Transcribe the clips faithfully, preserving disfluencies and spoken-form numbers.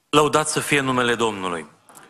Lăudat să fie numele Domnului!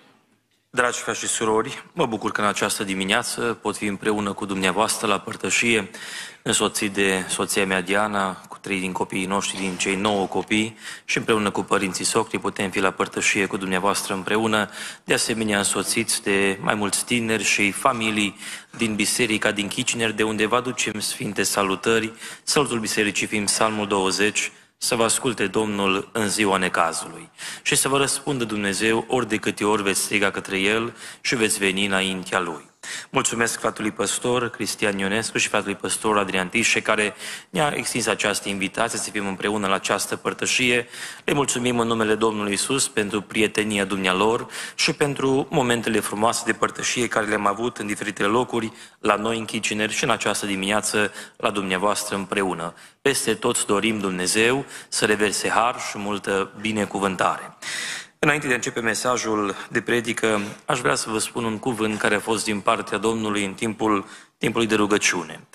Dragi frați și surori, mă bucur că în această dimineață pot fi împreună cu dumneavoastră la părtășie, însoțit de soția mea Diana, cu trei din copiii noștri, din cei nouă copii, și împreună cu părinții socri putem fi la părtășie cu dumneavoastră împreună, de asemenea însoțiți de mai mulți tineri și familii din Biserica din Kitchener, de unde vă aducem sfinte salutări, salutul Bisericii fiind Psalmul douăzeci, să vă asculte Domnul în ziua necazului și să vă răspundă Dumnezeu ori de câte ori veți striga către El și veți veni înaintea Lui. Mulțumesc fratului păstor Cristian Ionescu și fratului păstor Adrian Tișe, care ne-a extins această invitație să fim împreună la această părtășie. Le mulțumim în numele Domnului Iisus pentru prietenia dumnealor și pentru momentele frumoase de părtășie care le-am avut în diferitele locuri, la noi în Kitchener și în această dimineață la dumneavoastră împreună. Peste toți dorim Dumnezeu să reverse har și multă binecuvântare. Înainte de a începe mesajul de predică, aș vrea să vă spun un cuvânt care a fost din partea Domnului în timpul timpului de rugăciune.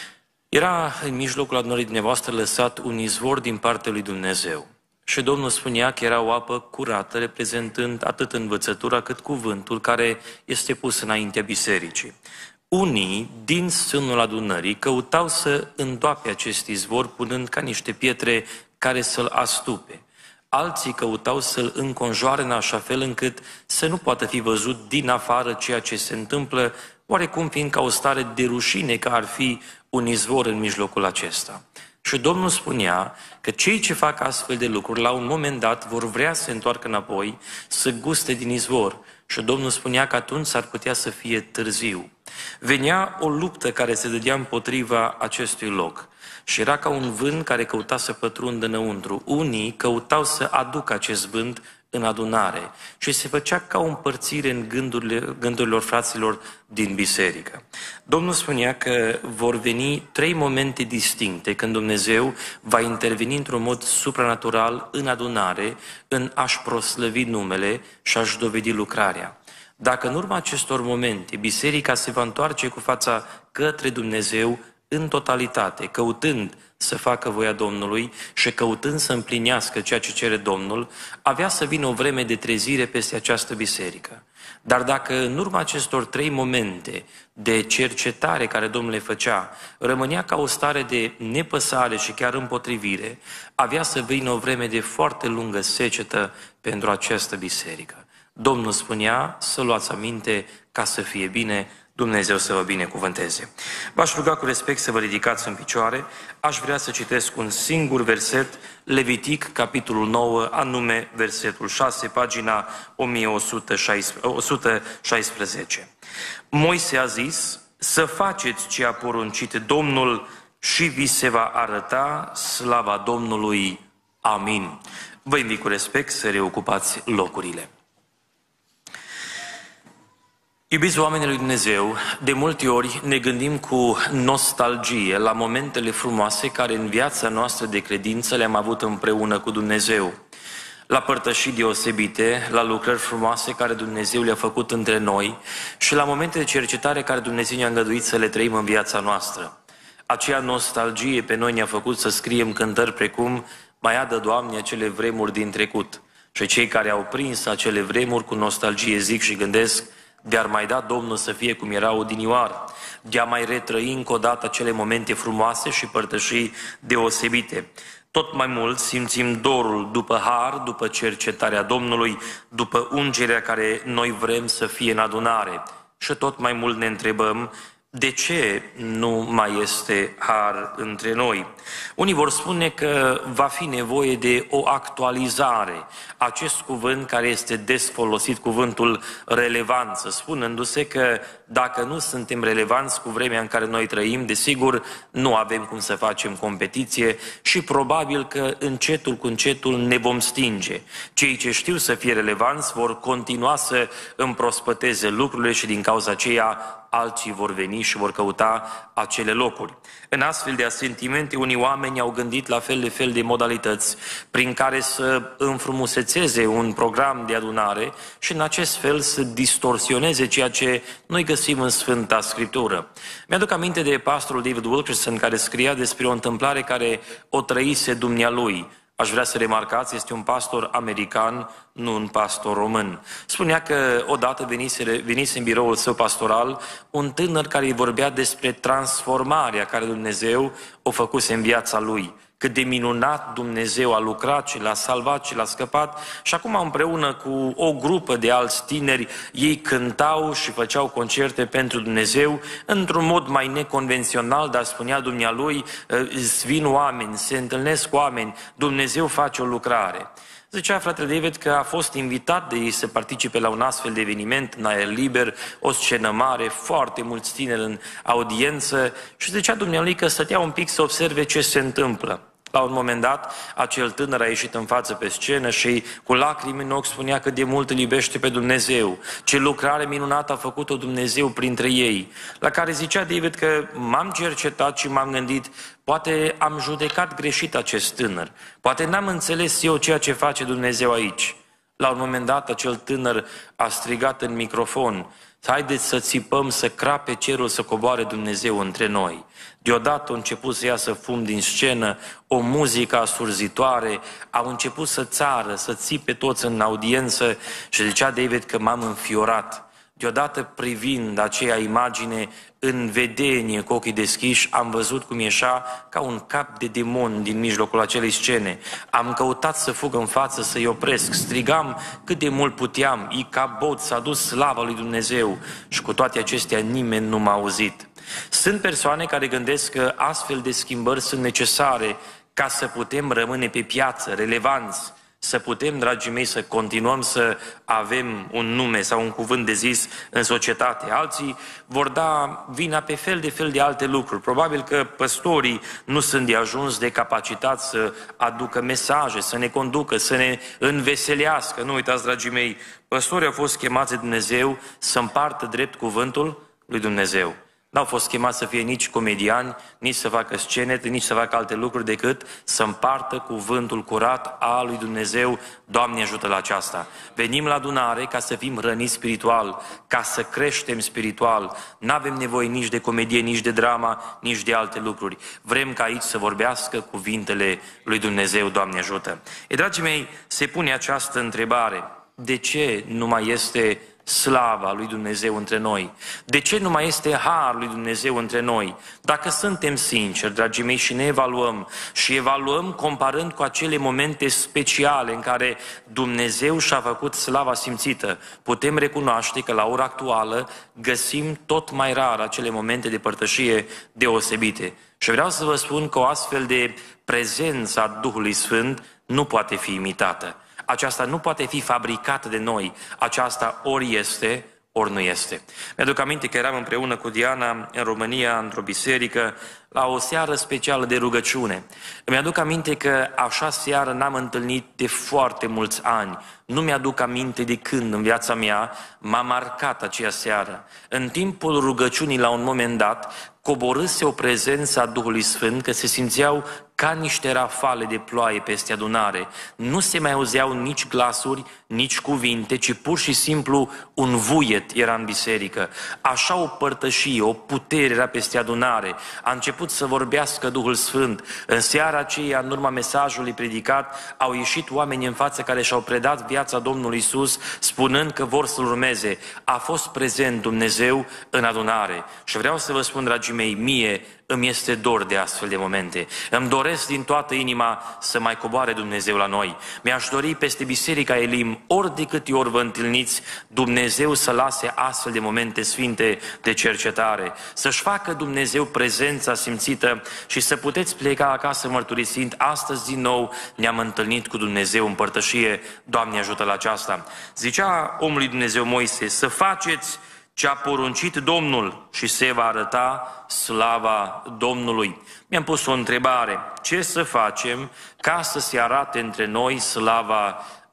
Era în mijlocul adunării dumneavoastră lăsat un izvor din partea lui Dumnezeu. Și Domnul spunea că era o apă curată, reprezentând atât învățătura cât cuvântul care este pus înaintea bisericii. Unii din sânul adunării căutau să îndoape acest izvor punând ca niște pietre care să-l astupe. Alții căutau să-l înconjoare în așa fel încât să nu poată fi văzut din afară ceea ce se întâmplă, oarecum fiind ca o stare de rușine că ar fi un izvor în mijlocul acesta. Și Domnul spunea că cei ce fac astfel de lucruri, la un moment dat, vor vrea să se întoarcă înapoi, să guste din izvor. Și Domnul spunea că atunci s-ar putea să fie târziu. Venea o luptă care se dădea împotriva acestui loc. Și era ca un vânt care căuta să pătrundă înăuntru. Unii căutau să aducă acest vânt în adunare și se făcea ca o împărțire în gândurile, gândurilor fraților din biserică. Domnul spunea că vor veni trei momente distincte când Dumnezeu va interveni într-un mod supranatural în adunare, în a-și proslăvi numele și a-și dovedi lucrarea. Dacă în urma acestor momente biserica se va întoarce cu fața către Dumnezeu în totalitate, căutând să facă voia Domnului și căutând să împlinească ceea ce cere Domnul, avea să vină o vreme de trezire peste această biserică. Dar dacă în urma acestor trei momente de cercetare care Domnul le făcea, rămânea ca o stare de nepăsare și chiar împotrivire, avea să vină o vreme de foarte lungă secetă pentru această biserică. Domnul spunea să luați aminte ca să fie bine, Dumnezeu să vă binecuvânteze. V-aș ruga cu respect să vă ridicați în picioare. Aș vrea să citesc un singur verset, Levitic, capitolul nouă, anume versetul șase, pagina o mie o sută șaisprezece. Moise a zis, să faceți ce a poruncit Domnul și vi se va arăta slava Domnului. Amin. Vă invit cu respect să reocupați locurile. Iubiți oamenii lui Dumnezeu, de multe ori ne gândim cu nostalgie la momentele frumoase care în viața noastră de credință le-am avut împreună cu Dumnezeu, la părtășii deosebite, la lucrări frumoase care Dumnezeu le-a făcut între noi și la momente de cercetare care Dumnezeu ne-a îngăduit să le trăim în viața noastră. Aceea nostalgie pe noi ne-a făcut să scriem cântări precum mai adă, Doamne, acele vremuri din trecut. Și cei care au prins acele vremuri cu nostalgie zic și gândesc, de-ar mai da Domnul să fie cum era odinioară, de-a mai retrăi încă o dată acele momente frumoase și părtășii deosebite. Tot mai mult simțim dorul după har, după cercetarea Domnului, după ungerea care noi vrem să fie în adunare. Și tot mai mult ne întrebăm, de ce nu mai este har între noi? Unii vor spune că va fi nevoie de o actualizare. Acest cuvânt care este des folosit, cuvântul relevanță, spunându-se că dacă nu suntem relevanți cu vremea în care noi trăim, desigur nu avem cum să facem competiție și probabil că încetul cu încetul ne vom stinge. Cei ce știu să fie relevanți vor continua să împrospăteze lucrurile și din cauza aceea alții vor veni și vor căuta acele locuri. În astfel de asentimente, unii oameni au gândit la fel de fel de modalități prin care să înfrumusețeze un program de adunare și în acest fel să distorsioneze ceea ce noi găsim în Sfânta Scriptură. Mi-aduc aminte de pastorul David Wilkerson care scria despre o întâmplare care o trăise dumnealui. Aș vrea să remarcați, este un pastor american, nu un pastor român. Spunea că odată venise, venise în biroul său pastoral un tânăr care îi vorbea despre transformarea care Dumnezeu o făcuse în viața lui. Cât de minunat Dumnezeu a lucrat și l-a salvat și l-a scăpat. Și acum împreună cu o grupă de alți tineri, ei cântau și făceau concerte pentru Dumnezeu într-un mod mai neconvențional, dar spunea dumnealui, vin oameni, se întâlnesc oameni, Dumnezeu face o lucrare. Zicea fratele David că a fost invitat de ei să participe la un astfel de eveniment în aer liber, o scenă mare, foarte mulți tineri în audiență și zicea dumnealui că stătea un pic să observe ce se întâmplă. La un moment dat, acel tânăr a ieșit în față pe scenă și cu lacrimi în ochi spunea cât de mult îl iubește pe Dumnezeu, ce lucrare minunată a făcut-o Dumnezeu printre ei. La care zicea David că m-am cercetat și m-am gândit, poate am judecat greșit acest tânăr, poate n-am înțeles eu ceea ce face Dumnezeu aici. La un moment dat, acel tânăr a strigat în microfon, haideți să țipăm, să crape cerul, să coboare Dumnezeu între noi. Deodată a început să iasă fum din scenă, o muzică asurzitoare, au început să țară, să țipe toți în audiență și zicea David că m-am înfiorat. Deodată privind aceea imagine în vedenie cu ochii deschiși, am văzut cum ieșea ca un cap de demon din mijlocul acelei scene. Am căutat să fug în față, să-i opresc, strigam cât de mult puteam, Icabod, s-a dus slava lui Dumnezeu și cu toate acestea nimeni nu m-a auzit. Sunt persoane care gândesc că astfel de schimbări sunt necesare ca să putem rămâne pe piață, relevanți, să putem, dragii mei, să continuăm să avem un nume sau un cuvânt de zis în societate. Alții vor da vina pe fel de fel de alte lucruri. Probabil că păstorii nu sunt de ajuns de capacitați să aducă mesaje, să ne conducă, să ne înveselească. Nu uitați, dragii mei, păstorii au fost chemați de Dumnezeu să împartă drept cuvântul lui Dumnezeu. N-au fost chemați să fie nici comediani, nici să facă scenete, nici să facă alte lucruri decât să împartă cuvântul curat al lui Dumnezeu. Doamne, ajută la aceasta! Venim la adunare ca să fim hrăniți spiritual, ca să creștem spiritual. N-avem nevoie nici de comedie, nici de drama, nici de alte lucruri. Vrem ca aici să vorbească cuvintele lui Dumnezeu. Doamne, ajută! E, dragii mei, se pune această întrebare. De ce nu mai este slava lui Dumnezeu între noi? De ce nu mai este harul lui Dumnezeu între noi? Dacă suntem sinceri, dragii mei, și ne evaluăm și evaluăm comparând cu acele momente speciale în care Dumnezeu și-a făcut slava simțită, putem recunoaște că la ora actuală găsim tot mai rar acele momente de părtășie deosebite. Și vreau să vă spun că o astfel de prezență a Duhului Sfânt nu poate fi imitată. Aceasta nu poate fi fabricată de noi. Aceasta ori este, ori nu este. Mi-aduc aminte că eram împreună cu Diana în România, într-o biserică, la o seară specială de rugăciune. Îmi aduc aminte că așa seară n-am întâlnit de foarte mulți ani. Nu mi-aduc aminte de când în viața mea m-a marcat aceea seară. În timpul rugăciunii, la un moment dat, coborâse o prezență a Duhului Sfânt, că se simțeau ca niște rafale de ploaie peste adunare. Nu se mai auzeau nici glasuri, nici cuvinte, ci pur și simplu un vuiet era în biserică. Așa o părtășie, o putere era peste adunare. A început să vorbească Duhul Sfânt. În seara aceea, în urma mesajului predicat, au ieșit oameni în față care și-au predat viața Domnului Iisus, spunând că vor să-L urmeze. A fost prezent Dumnezeu în adunare. Și vreau să vă spun, dragii mei, mie îmi este dor de astfel de momente. Îmi doresc din toată inima să mai coboare Dumnezeu la noi. Mi-aș dori peste Biserica Elim, ori de câte ori vă întâlniți, Dumnezeu să lase astfel de momente sfinte de cercetare, să-și facă Dumnezeu prezența simțită și să puteți pleca acasă mărturisind, astăzi din nou ne-am întâlnit cu Dumnezeu în părtășie. Doamne, ajută la aceasta! Zicea omului Dumnezeu Moise, să faceți ce a poruncit Domnul și se va arăta slava Domnului. Mi-am pus o întrebare. Ce să facem ca să se arate între noi slava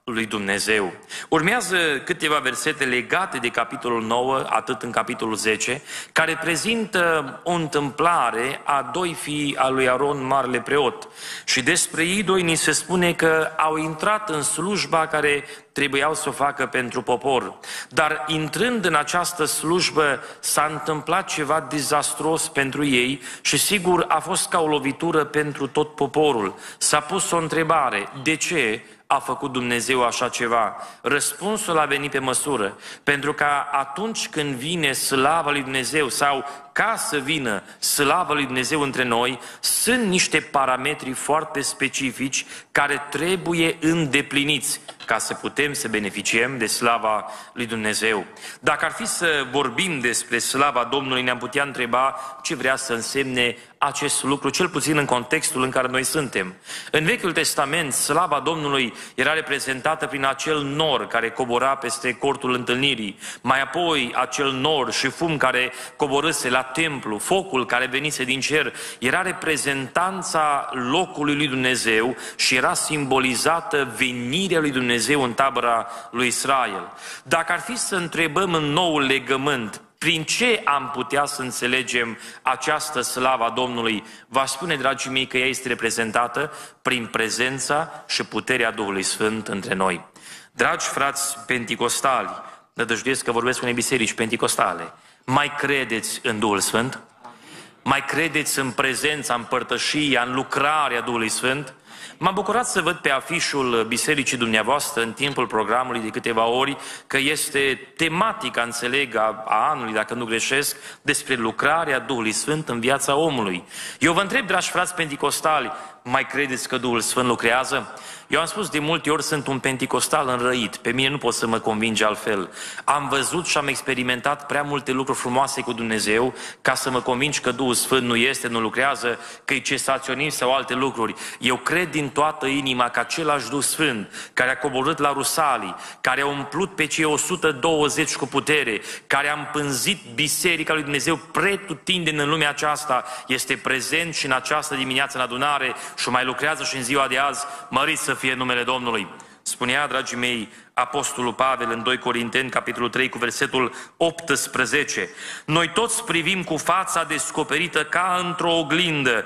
lui Dumnezeu. Urmează câteva versete legate de capitolul nouă, atât în capitolul zece, care prezintă o întâmplare a doi fii a lui Aron, marele preot. Și despre ei doi ni se spune că au intrat în slujba care trebuiau să o facă pentru popor. Dar intrând în această slujbă s-a întâmplat ceva dezastruos pentru ei și sigur a fost ca o lovitură pentru tot poporul. S-a pus o întrebare: de ce a făcut Dumnezeu așa ceva? Răspunsul a venit pe măsură, pentru că atunci când vine slava lui Dumnezeu sau ca să vină slava lui Dumnezeu între noi, sunt niște parametri foarte specifici care trebuie îndepliniți ca să putem să beneficiem de slava lui Dumnezeu. Dacă ar fi să vorbim despre slava Domnului, ne-am putea întreba ce vrea să însemne acest lucru, cel puțin în contextul în care noi suntem. În Vechiul Testament, slava Domnului era reprezentată prin acel nor care cobora peste cortul întâlnirii, mai apoi acel nor și fum care coborâse la templu, focul care venise din cer, era reprezentanța locului lui Dumnezeu și era simbolizată venirea lui Dumnezeu în tabăra lui Israel. Dacă ar fi să întrebăm în noul legământ, prin ce am putea să înțelegem această slavă a Domnului? Va spune, dragii mei, că ea este reprezentată prin prezența și puterea Duhului Sfânt între noi. Dragi frați penticostali, nădăjduiesc că vorbesc unei biserici penticostale, mai credeți în Duhul Sfânt? Mai credeți în prezența, în părtășia, în lucrarea Duhului Sfânt? M-am bucurat să văd pe afișul bisericii dumneavoastră în timpul programului de câteva ori că este tematica, înțeleg, a, a anului, dacă nu greșesc, despre lucrarea Duhului Sfânt în viața omului. Eu vă întreb, dragi frați penticostali, mai credeți că Duhul Sfânt lucrează? Eu am spus de multe ori, sunt un penticostal înrăit, pe mine nu pot să mă convinge altfel. Am văzut și am experimentat prea multe lucruri frumoase cu Dumnezeu ca să mă convingi că Duhul Sfânt nu este, nu lucrează, că e cesaționist sau alte lucruri. Eu cred din toată inima că același Duh Sfânt care a coborât la Rusalii, care a umplut pe cei o sută douăzeci cu putere, care a împânzit Biserica lui Dumnezeu pretutindeni în lumea aceasta, este prezent și în această dimineață în adunare și mai lucrează și în ziua de azi. Măriți să fie numele Domnului. Spunea, dragii mei, Apostolul Pavel în doi Corinteni, capitolul trei, cu versetul optsprezece. Noi toți privim cu fața descoperită ca într-o oglindă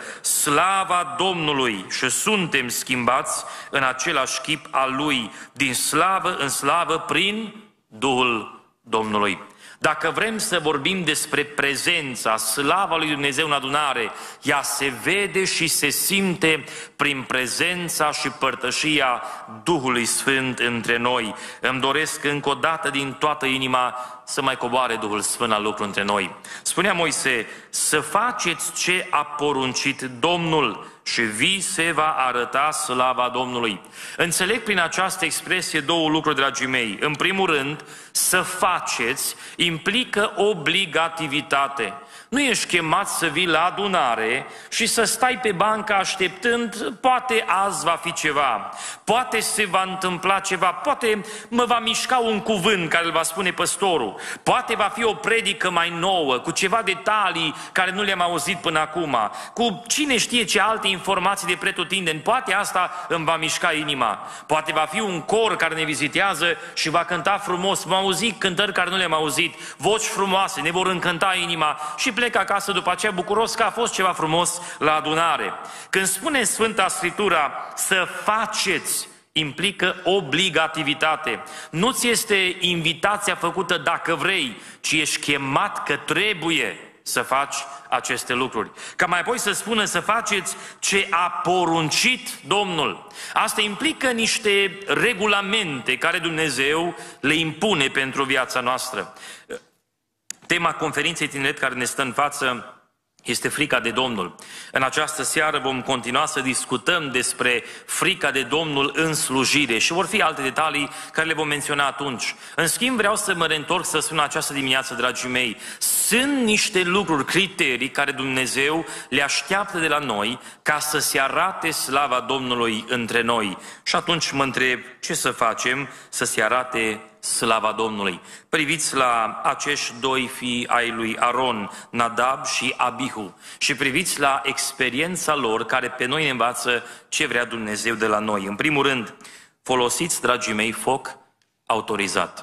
slava Domnului și suntem schimbați în același chip al Lui, din slavă în slavă, prin Duhul Domnului. Dacă vrem să vorbim despre prezența, slava lui Dumnezeu în adunare, ea se vede și se simte prin prezența și părtășia Duhului Sfânt între noi. Îmi doresc încă o dată din toată inima să mai coboare Duhul Sfânt la lucru între noi. Spunea Moise, să faceți ce a poruncit Domnul și vi se va arăta slava Domnului. Înțeleg prin această expresie două lucruri, dragii mei. În primul rând, să faceți implică obligativitate. Nu ești chemat să vii la adunare și să stai pe bancă așteptând, poate azi va fi ceva, poate se va întâmpla ceva, poate mă va mișca un cuvânt care îl va spune păstorul, poate va fi o predică mai nouă, cu ceva detalii care nu le-am auzit până acum, cu cine știe ce alte informații de pretutindeni, poate asta îmi va mișca inima, poate va fi un cor care ne vizitează și va cânta frumos, vom auzi cântări care nu le-am auzit, voci frumoase, ne vor încânta inima și plec acasă după aceea bucuros că a fost ceva frumos la adunare. Când spune Sfânta Scriptura să faceți, implică obligativitate. Nu ți este invitația făcută dacă vrei, ci ești chemat că trebuie să faci aceste lucruri. Ca mai apoi să spună să faceți ce a poruncit Domnul. Asta implică niște regulamente care Dumnezeu le impune pentru viața noastră. Tema conferinței tineret care ne stă în față este frica de Domnul. În această seară vom continua să discutăm despre frica de Domnul în slujire și vor fi alte detalii care le vom menționa atunci. În schimb, vreau să mă reîntorc să spun această dimineață, dragii mei, sunt niște lucruri, criterii care Dumnezeu le așteaptă de la noi ca să se arate slava Domnului între noi. Și atunci mă întreb, ce să facem să se arate slava Domnului? Priviți la acești doi fii ai lui Aron, Nadab și Abihu, și priviți la experiența lor care pe noi ne învață ce vrea Dumnezeu de la noi. În primul rând, folosiți, dragii mei, foc autorizat.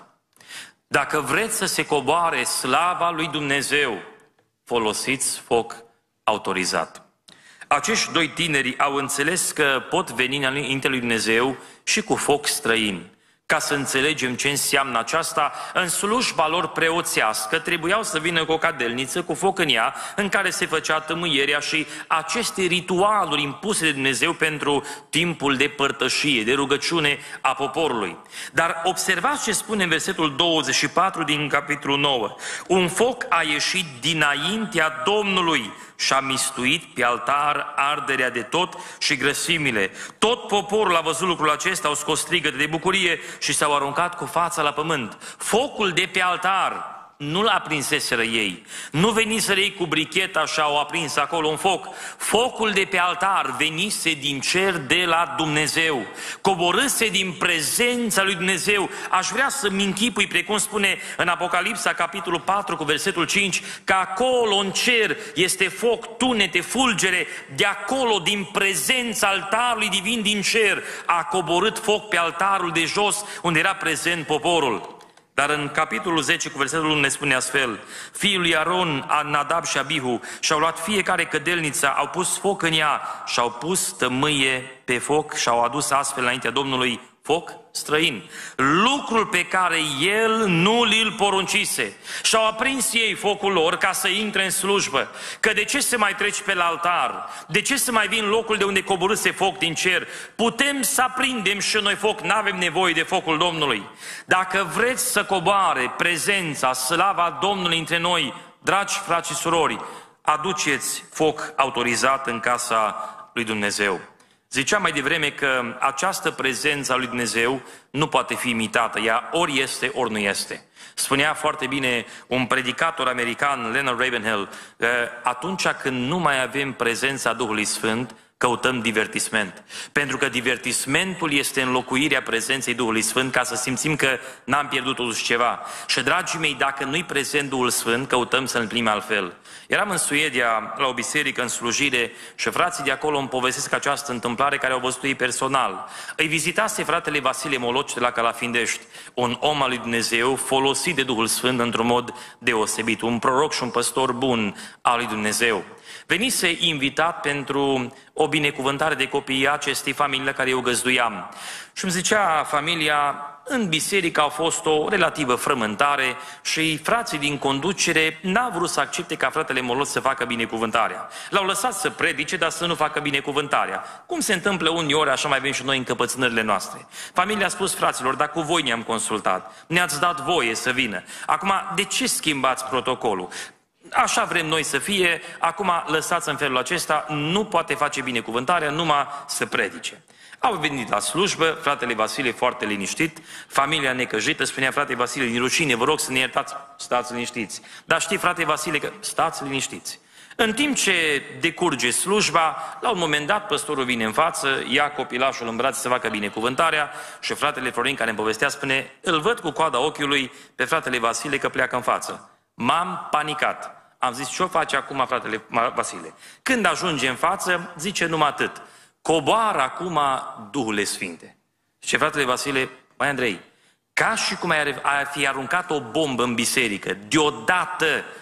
Dacă vreți să se coboare slava lui Dumnezeu, folosiți foc autorizat. Acești doi tineri au înțeles că pot veni înaintea lui Dumnezeu și cu foc străin. Ca să înțelegem ce înseamnă aceasta, în slujba lor preoțească trebuiau să vină cu o cadelniță, cu foc în ea, în care se făcea tămâierea și aceste ritualuri impuse de Dumnezeu pentru timpul de părtășie, de rugăciune a poporului. Dar observați ce spune în versetul douăzeci și patru din capitolul nouă. Un foc a ieșit dinaintea Domnului și a mistuit pe altar arderea de tot și grăsimile. Tot poporul a văzut lucrul acesta, au scos strigăte de bucurie și s-au aruncat cu fața la pământ. Focul de pe altar nu-l aprinseseră ei. Nu veniseră ei cu bricheta și au aprins acolo un foc. Focul de pe altar venise din cer de la Dumnezeu. Coborâse din prezența lui Dumnezeu. Aș vrea să-mi închipui, precum spune în Apocalipsa, capitolul patru, cu versetul cinci, că acolo în cer este foc, tunete, fulgere. De acolo, din prezența altarului divin din cer, a coborât foc pe altarul de jos, unde era prezent poporul. Dar în capitolul zece, cu versetul unu, ne spune astfel: fiul lui Aron, Nadab și Abihu, și-au luat fiecare cădelniță, au pus foc în ea și-au pus tămâie pe foc și-au adus astfel înaintea Domnului foc străin, lucrul pe care el nu l poruncise. Și-au aprins ei focul lor ca să intre în slujbă. Că de ce să mai treci pe la altar? De ce să mai vin locul de unde coborâse foc din cer? Putem să aprindem și noi foc, n-avem nevoie de focul Domnului. Dacă vreți să coboare prezența, slava Domnului între noi, dragi frați și surori, aduceți foc autorizat în casa lui Dumnezeu. Ziceam mai devreme că această prezență a lui Dumnezeu nu poate fi imitată. Ea ori este, ori nu este. Spunea foarte bine un predicator american, Leonard Ravenhill, că atunci când nu mai avem prezența Duhului Sfânt, căutăm divertisment. Pentru că divertismentul este înlocuirea prezenței Duhului Sfânt, ca să simțim că n-am pierdut totuși ceva. Și, dragii mei, dacă nu-i prezent Duhul Sfânt, căutăm să-L împlinim altfel. Eram în Suedia, la o biserică, în slujire, și frații de acolo îmi povestesc această întâmplare care au văzut ei personal. Îi vizitase fratele Vasile Moloci de la Calafindești, un om al lui Dumnezeu folosit de Duhul Sfânt într-un mod deosebit, un proroc și un păstor bun al lui Dumnezeu. Venise invitat pentru o binecuvântare de copii acestei familii la care eu găzduiam. Și îmi zicea familia, în biserică a fost o relativă frământare și frații din conducere n-au vrut să accepte ca fratele Molos să facă binecuvântarea. L-au lăsat să predice, dar să nu facă binecuvântarea. Cum se întâmplă uneori, așa mai avem și noi în căpățânările noastre. Familia a spus fraților, dar cu voi ne-am consultat, ne-ați dat voie să vină. Acum, de ce schimbați protocolul? Așa vrem noi să fie, acum lăsați în felul acesta, nu poate face binecuvântarea, numai să predice. Au venit la slujbă, fratele Vasile foarte liniștit, familia necăjită, spunea frate Vasile, din rușine, vă rog să ne iertați, stați liniștiți. Dar știi, frate Vasile, că stați liniștiți. În timp ce decurge slujba, la un moment dat păstorul vine în față, ia copilașul în brațe să facă binecuvântarea și fratele Florin, care îmi povestea, spune, îl văd cu coada ochiului pe fratele Vasile că pleacă în față. M-am panicat. Am zis, ce-o face acum fratele Vasile? Când ajunge în față, zice numai atât. Coboară acum Duhule Sfinte. Și fratele Vasile, mai Andrei, ca și cum ai fi aruncat o bombă în biserică, deodată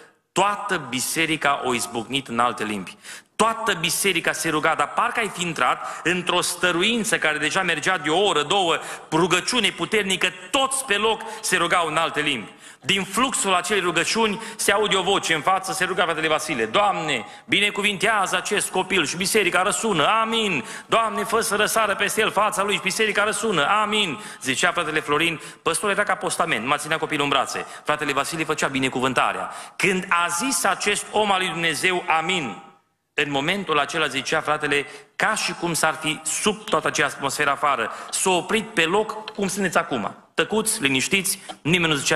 toată biserica o izbucnit în alte limbi. Toată biserica se ruga, dar parcă ai fi intrat într-o stăruință care deja mergea de o oră, două, rugăciune puternică, toți pe loc se rugau în alte limbi. Din fluxul acelei rugăciuni se aude o voce în față, se ruga fratele Vasile, Doamne, binecuvintează acest copil și biserica răsună, amin. Doamne, fă să răsară peste el fața lui și biserica răsună, amin. Zicea fratele Florin, păstorul era ca postament, m-a ținea copilul în brațe. Fratele Vasile făcea binecuvântarea. Când a zis acest om al lui Dumnezeu, amin, în momentul acela zicea fratele, ca și cum s-ar fi sub toată acea atmosferă afară, s-a oprit pe loc cum sunteți acum. Tăcuți, liniștiți, nimeni nu zicea nimic.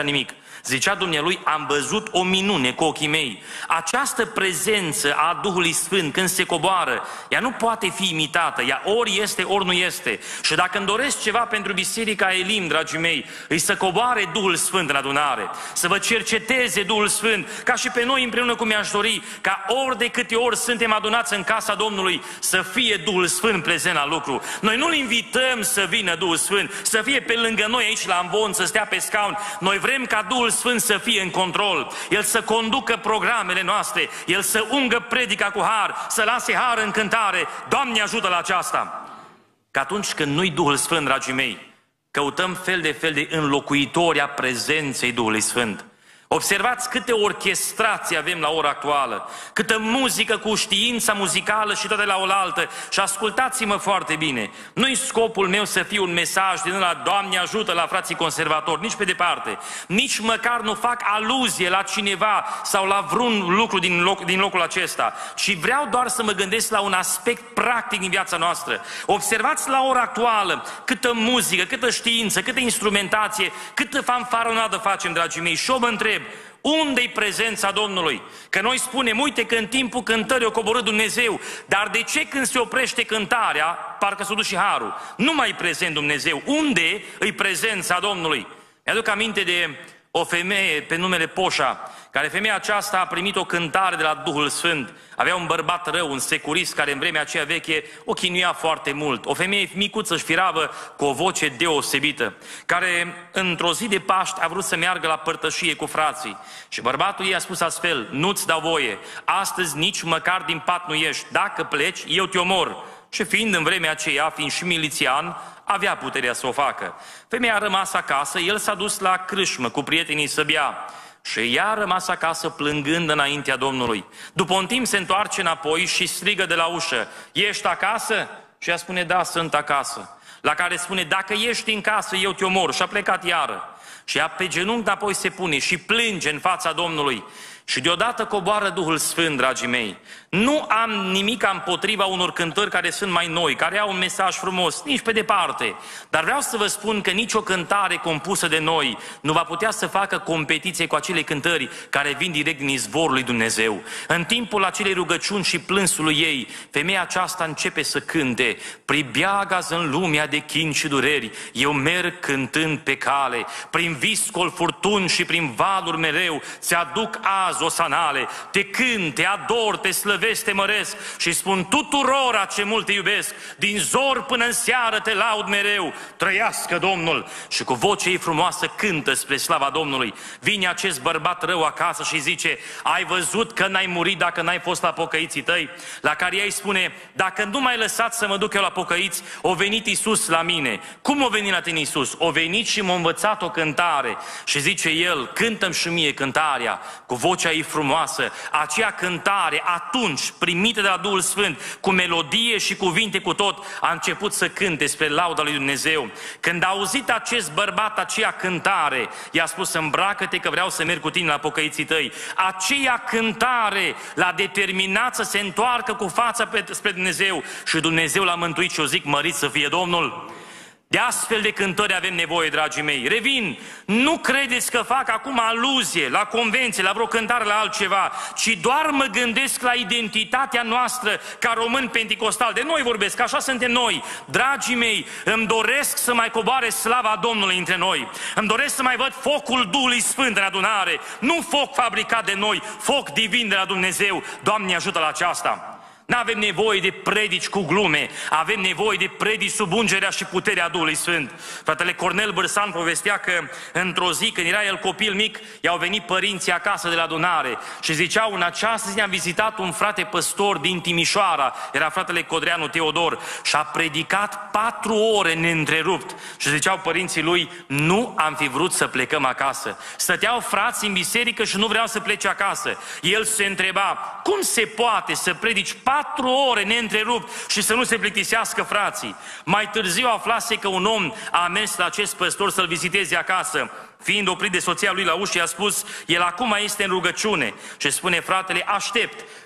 Zicea dumnealui, am văzut o minune cu ochii mei. Această prezență a Duhului Sfânt când se coboară, ea nu poate fi imitată, ea ori este, ori nu este. Și dacă îmi doresc ceva pentru Biserica Elim, dragii mei, îi să coboare Duhul Sfânt în adunare, să vă cerceteze Duhul Sfânt, ca și pe noi împreună cum mi-aș dori, ca ori de câte ori suntem adunați în casa Domnului, să fie Duhul Sfânt prezent la lucru. Noi nu-L invităm să vină Duhul Sfânt, să fie pe lângă noi aici la ambon, să stea pe scaun. Noi vrem ca Duhul Sfânt să fie în control, El să conducă programele noastre, El să ungă predica cu har, să lase har în cântare. Doamne, ajută la aceasta! Că atunci când nu-i Duhul Sfânt, dragii mei, căutăm fel de fel de înlocuitori a prezenței Duhului Sfânt. Observați câte orchestrații avem la ora actuală, câtă muzică cu știința muzicală și toate la oaltă. Și ascultați-mă foarte bine, nu-i scopul meu să fie un mesaj din ăla, Doamne ajută la frații conservatori, nici pe departe. Nici măcar nu fac aluzie la cineva sau la vreun lucru din, loc, din locul acesta, ci vreau doar să mă gândesc la un aspect practic din viața noastră. Observați la ora actuală câtă muzică, câtă știință, câtă instrumentație, câtă fanfaronadă facem, dragii mei. Și eu mă întreb, unde-i prezența Domnului? Că noi spunem, uite că în timpul cântării o coborât Dumnezeu, dar de ce când se oprește cântarea, parcă s-o duce și harul? Nu mai e prezent Dumnezeu. Unde îi prezența Domnului? Mi-aduc aminte de o femeie pe numele Poșa, care femeia aceasta a primit o cântare de la Duhul Sfânt. Avea un bărbat rău, un securist, care în vremea aceea veche o chinuia foarte mult. O femeie micuță și firavă, cu o voce deosebită, care într-o zi de Paști a vrut să meargă la părtășie cu frații. Și bărbatul ei a spus astfel, nu-ți dau voie, astăzi nici măcar din pat nu ieși, dacă pleci, eu te omor. Și fiind în vremea aceea, fiind și milițian, avea puterea să o facă. Femeia a rămas acasă, el s-a dus la crâșmă cu prietenii să bea. Și ea a rămas acasă plângând înaintea Domnului. După un timp se întoarce înapoi și strigă de la ușă, ești acasă? Și ea spune, da, sunt acasă. La care spune, dacă ești în casă, eu te omor. Și a plecat iară. Și ea pe genunchi înapoi se pune și plânge în fața Domnului. Și deodată coboară Duhul Sfânt, dragii mei. Nu am nimic împotriva unor cântări care sunt mai noi, care au un mesaj frumos, nici pe departe. Dar vreau să vă spun că nicio cântare compusă de noi nu va putea să facă competiție cu acele cântări care vin direct din izvorul lui Dumnezeu. În timpul acelei rugăciuni și plânsului ei, femeia aceasta începe să cânte, pribeagă-ți în lumea de chin și dureri, eu merg cântând pe cale, prin viscol furtuni și prin valuri mereu, ți-aduc azi osanale, te cânt, te ador, te slăvesc, te măresc și spun tuturora ce mult te iubesc, din zor până în seară te laud mereu, trăiască Domnul. Și cu vocea ei frumoasă cântă spre slava Domnului. Vine acest bărbat rău acasă și zice, ai văzut că n-ai murit dacă n-ai fost la pocăiții tăi? La care ea îi spune, dacă nu m-ai lăsat să mă duc eu la pocăiți, o venit Iisus la mine. Cum o venit la tine Iisus? O venit și m-a învățat o cântare. Și zice el, cântă-mi și mie cântarea, cu vocea ei frumoasă, aceea cântare, atunci primită de la Duhul Sfânt, cu melodie și cuvinte cu tot, a început să cânte spre lauda lui Dumnezeu. Când a auzit acest bărbat aceea cântare, i-a spus, îmbracă-te că vreau să merg cu tine la pocăiții tăi. Aceea cântare l-a determinat să se întoarcă cu fața pe, spre Dumnezeu și Dumnezeu l-a mântuit și eu zic, mărit să fie Domnul. De astfel de cântări avem nevoie, dragii mei. Revin, nu credeți că fac acum aluzie la convenție, la vreo cântare, la altceva, ci doar mă gândesc la identitatea noastră ca români penticostali. De noi vorbesc, așa suntem noi. Dragii mei, îmi doresc să mai coboare slava Domnului între noi. Îmi doresc să mai văd focul Duhului Sfânt în adunare. Nu foc fabricat de noi, foc divin de la Dumnezeu. Doamne, ajută la aceasta! N-avem nevoie de predici cu glume, avem nevoie de predici sub ungerea și puterea Duhului Sfânt. Fratele Cornel Bârsan povestea că într-o zi, când era el copil mic, i-au venit părinții acasă de la adunare și ziceau, în această zi am vizitat un frate păstor din Timișoara, era fratele Codreanu Teodor, și a predicat patru ore neîntrerupt. Și ziceau părinții lui, nu am fi vrut să plecăm acasă. Stăteau frații în biserică și nu vreau să plece acasă. El se întreba, cum se poate să predici patru Patru ore neîntrerupt și să nu se plictisească frații. Mai târziu aflase că un om a mers la acest păstor să-l viziteze acasă. Fiind oprit de soția lui la ușă, i-a spus, el acum este în rugăciune. Și spune fratele, aștept,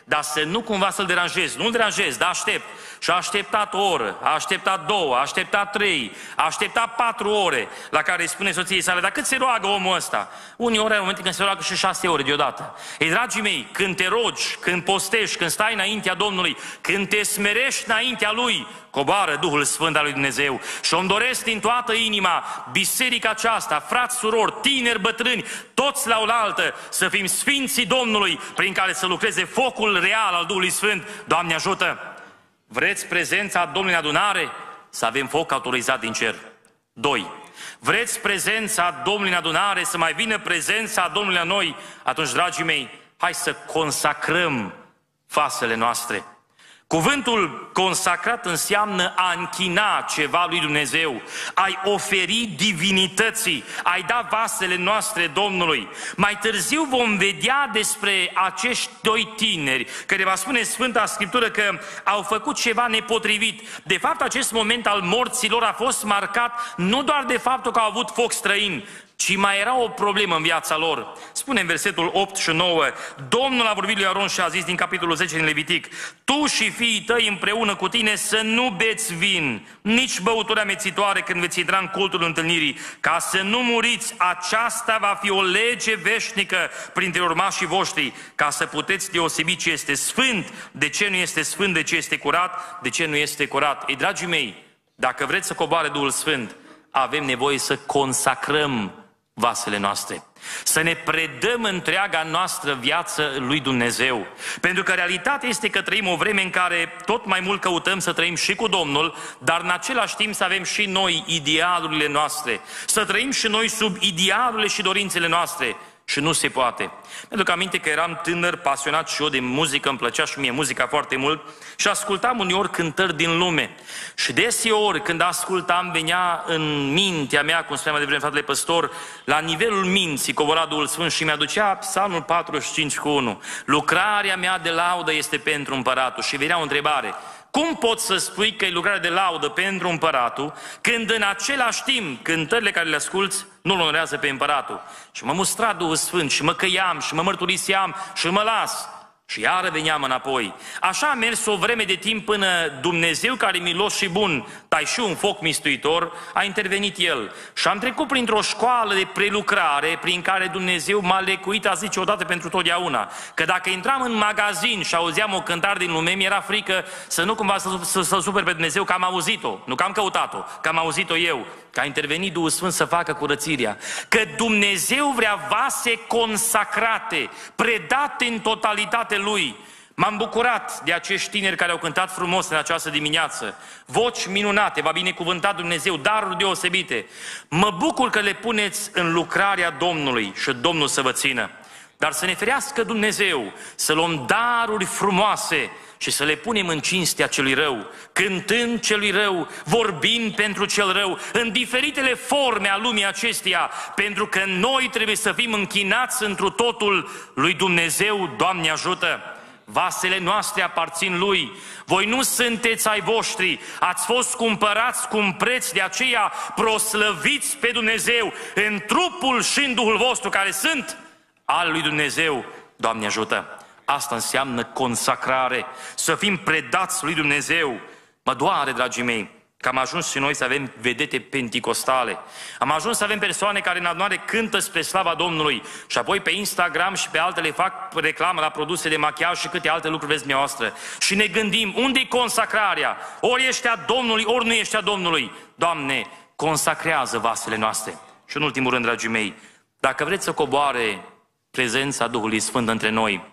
dar să nu cumva să-l deranjezi. Nu-l deranjezi, dar aștept. Și a așteptat o oră, a așteptat două, a așteptat trei, a așteptat patru ore, la care îi spune soției sale, dar cât se roagă omul ăsta? Unii ori, în momentul când se roagă și șase ore deodată. Ei, dragii mei, când te rogi, când postești, când stai înaintea Domnului, când te smerești înaintea Lui, coboară Duhul Sfânt al lui Dumnezeu. Și îmi doresc din toată inima, biserica aceasta, frați, surori, tineri, bătrâni, toți la oaltă, să fim sfinții Domnului, prin care să lucreze focul real al Duhului Sfânt. Doamne ajută! Vreți prezența Domnului în adunare? Să avem foc autorizat din cer. Doi. Vreți prezența Domnului în adunare? Să mai vină prezența Domnului la noi? Atunci, dragii mei, hai să consacrăm vasele noastre. Cuvântul consacrat înseamnă a închina ceva lui Dumnezeu, ai oferi divinității, ai da vasele noastre Domnului. Mai târziu vom vedea despre acești doi tineri, care va spune Sfânta Scriptură că au făcut ceva nepotrivit. De fapt, acest moment al morții lor a fost marcat nu doar de faptul că au avut foc străin, ci mai era o problemă în viața lor. Spune în versetul opt și nouă, Domnul a vorbit lui Aron și a zis din capitolul zece din Levitic, tu și fiii tăi împreună cu tine să nu beți vin, nici băuturi amețitoare când veți intra în cultul întâlnirii, ca să nu muriți. Aceasta va fi o lege veșnică printre urmașii voștri, ca să puteți deosebi ce este sfânt, de ce nu este sfânt, de ce este curat, de ce nu este curat. Ei, dragii mei, dacă vreți să coboare Duhul Sfânt, avem nevoie să consacrăm vasele noastre, să ne predăm întreaga noastră viață lui Dumnezeu. Pentru că realitatea este că trăim o vreme în care tot mai mult căutăm să trăim și cu Domnul, dar în același timp să avem și noi idealurile noastre, să trăim și noi sub idealurile și dorințele noastre. Și nu se poate. Mi-aduc aminte că eram tânăr, pasionat și eu de muzică, îmi plăcea și mie muzica foarte mult și ascultam uneori cântări din lume. Și deseori când ascultam, venea în mintea mea, cum spunea mai devreme fratele păstor, la nivelul minții cobora Duhul Sfânt și mi-aducea Psalmul patruzeci și cinci cu unu. Lucrarea mea de laudă este pentru împăratul. Și venea o întrebare. Cum poți să spui că e lucrare de laudă pentru împăratul, când în același timp cântările care le asculți nu-l onorează pe împăratul? Și mă mustra Duhul Sfânt și mă căiam și mă mărturiseam și mă las. Și iară veneam înapoi. Așa a mers o vreme de timp până Dumnezeu, care e milos și bun, tai și un foc mistuitor, a intervenit El. Și am trecut printr-o școală de prelucrare prin care Dumnezeu m-a lecuit, a zice, odată pentru totdeauna. Că dacă intram în magazin și auzeam o cântare din lume, mi-era frică să nu cumva să, să, să super pe Dumnezeu că am auzit-o, nu că am căutat-o, că am auzit-o eu. Că a intervenit Duhul Sfânt să facă curățirea. Că Dumnezeu vrea vase consacrate, predate în totalitate Lui. M-am bucurat de acești tineri care au cântat frumos în această dimineață. Voci minunate, v-a binecuvântat Dumnezeu, daruri deosebite. Mă bucur că le puneți în lucrarea Domnului și Domnul să vă țină. Dar să ne ferească Dumnezeu să luăm daruri frumoase și să le punem în cinstea celui rău, cântând celui rău, vorbind pentru cel rău, în diferitele forme a lumii acesteia, pentru că noi trebuie să fim închinați întru totul lui Dumnezeu. Doamne ajută! Vasele noastre aparțin Lui. Voi nu sunteți ai voștri, ați fost cumpărați cu un preț, de aceea proslăviți pe Dumnezeu în trupul și în Duhul vostru, care sunt al lui Dumnezeu. Doamne ajută! Asta înseamnă consacrare, să fim predați lui Dumnezeu. Mă doare, dragii mei, că am ajuns și noi să avem vedete penticostale. Am ajuns să avem persoane care în adunare cântă spre slava Domnului și apoi pe Instagram și pe altele fac reclamă la produse de machiaj și câte alte lucruri vezi dumneavoastră. Și ne gândim, unde-i consacrarea? Ori ești a Domnului, ori nu ești a Domnului. Doamne, consacrează vasele noastre. Și în ultimul rând, dragii mei, dacă vreți să coboare prezența Duhului Sfânt între noi,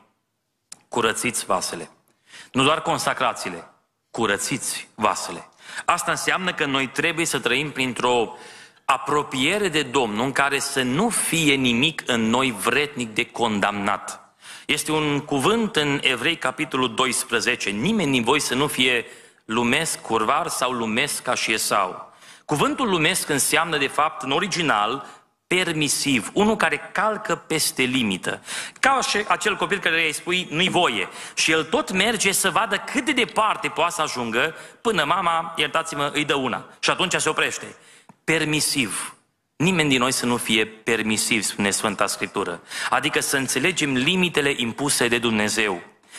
curățiți vasele. Nu doar consacrați-le, curățiți vasele. Asta înseamnă că noi trebuie să trăim printr-o apropiere de Domnul în care să nu fie nimic în noi vretnic de condamnat. Este un cuvânt în Evrei, capitolul doisprezece. Nimeni din voi să nu fie lumesc, curvar sau lumesc ca și Esau. Cuvântul lumesc înseamnă, de fapt, în original, permisiv, unul care calcă peste limită. Ca și acel copil care îi spui, nu-i voie. Și el tot merge să vadă cât de departe poate să ajungă până mama, iertați-mă, îi dă una. Și atunci se oprește. Permisiv. Nimeni din noi să nu fie permisiv, spune Sfânta Scriptură. Adică să înțelegem limitele impuse de Dumnezeu.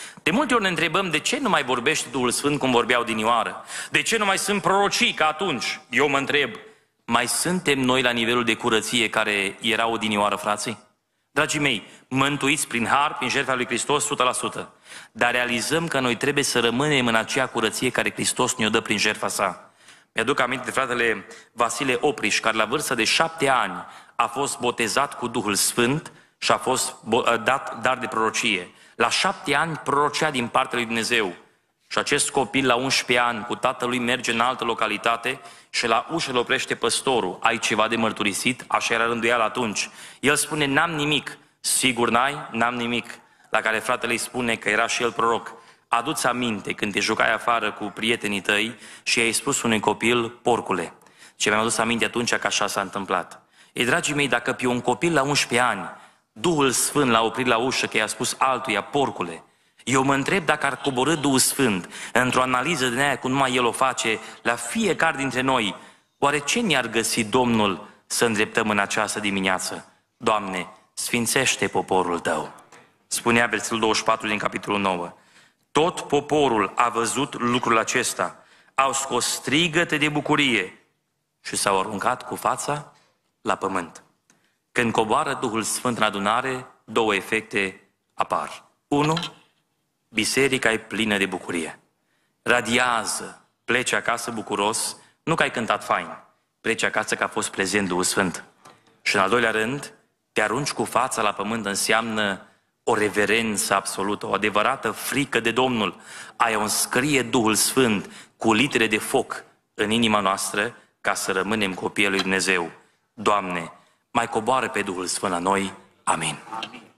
De multe ori ne întrebăm de ce nu mai vorbește Duhul Sfânt cum vorbeau dinioară? De ce nu mai sunt prorocii ca atunci? Eu mă întreb, mai suntem noi la nivelul de curăție care era odinioară, frații? Dragii mei, mântuiți prin har, prin jertfa lui Hristos, o sută la sută. Dar realizăm că noi trebuie să rămânem în acea curăție care Hristos ne-o dă prin jertfa sa. Mi-aduc aminte de fratele Vasile Opriș, care la vârstă de șapte ani a fost botezat cu Duhul Sfânt și a fost dat dar de prorocie. La șapte ani prorocea din partea lui Dumnezeu. Și acest copil la unsprezece ani cu tatălui merge în altă localitate și la ușă îl oprește păstorul. Ai ceva de mărturisit? Așa era rânduiala atunci. El spune, n-am nimic. Sigur n-ai? N-am nimic. La care fratele îi spune că era și el proroc. Adu-ți aminte când te jucai afară cu prietenii tăi și i-ai spus unui copil, porcule. Ce mi-am adus aminte atunci că așa s-a întâmplat. Ei, dragii mei, dacă pe un copil la unsprezece ani, Duhul Sfânt l-a oprit la ușă că i-a spus altuia, porcule, eu mă întreb dacă ar coborî Duhul Sfânt într-o analiză din aia cum numai El o face la fiecare dintre noi, oare ce ne-ar găsi Domnul să îndreptăm în această dimineață? Doamne, sfințește poporul Tău. Spunea versetul douăzeci și patru din capitolul nouă. Tot poporul a văzut lucrul acesta, au scos strigăte de bucurie și s-au aruncat cu fața la pământ. Când coboară Duhul Sfânt în adunare, două efecte apar. Unu, biserica e plină de bucurie. Radiază, pleci acasă bucuros, nu că ai cântat fain, pleci acasă că a fost prezent Duhul Sfânt. Și în al doilea rând, te arunci cu fața la pământ înseamnă o reverență absolută, o adevărată frică de Domnul. Aia o înscrie Duhul Sfânt cu litere de foc în inima noastră ca să rămânem copiii lui Dumnezeu. Doamne, mai coboară pe Duhul Sfânt la noi. Amin. Amin.